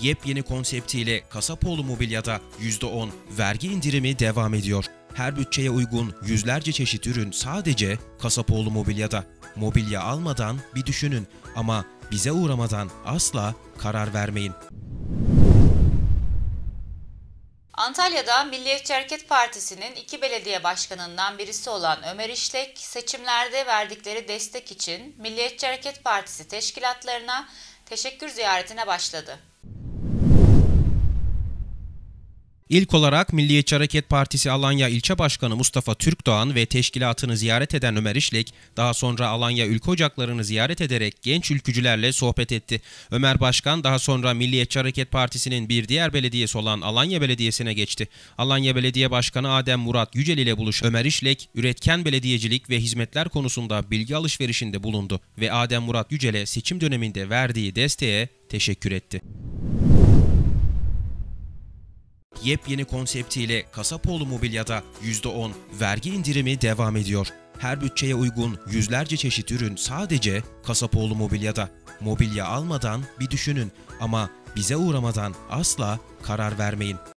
Yepyeni konseptiyle Kasapoğlu Mobilya'da %10 vergi indirimi devam ediyor. Her bütçeye uygun yüzlerce çeşit ürün sadece Kasapoğlu Mobilya'da. Mobilya almadan bir düşünün ama bize uğramadan asla karar vermeyin. Antalya'da Milliyetçi Hareket Partisi'nin iki belediye başkanından birisi olan Ömer İşlek, seçimlerde verdikleri destek için Milliyetçi Hareket Partisi teşkilatlarına teşekkür ziyaretine başladı. İlk olarak Milliyetçi Hareket Partisi Alanya İlçe Başkanı Mustafa Türkdoğan ve teşkilatını ziyaret eden Ömer İşlek, daha sonra Alanya Ülke Ocakları'nı ziyaret ederek genç ülkücülerle sohbet etti. Ömer Başkan daha sonra Milliyetçi Hareket Partisi'nin bir diğer belediyesi olan Alanya Belediyesi'ne geçti. Alanya Belediye Başkanı Adem Murat Yücel ile buluşan Ömer İşlek, üretken belediyecilik ve hizmetler konusunda bilgi alışverişinde bulundu ve Adem Murat Yücel'e seçim döneminde verdiği desteğe teşekkür etti. Yepyeni konseptiyle Kasapoğlu Mobilya'da %10 vergi indirimi devam ediyor. Her bütçeye uygun yüzlerce çeşit ürün sadece Kasapoğlu Mobilya'da. Mobilya almadan bir düşünün ama bize uğramadan asla karar vermeyin.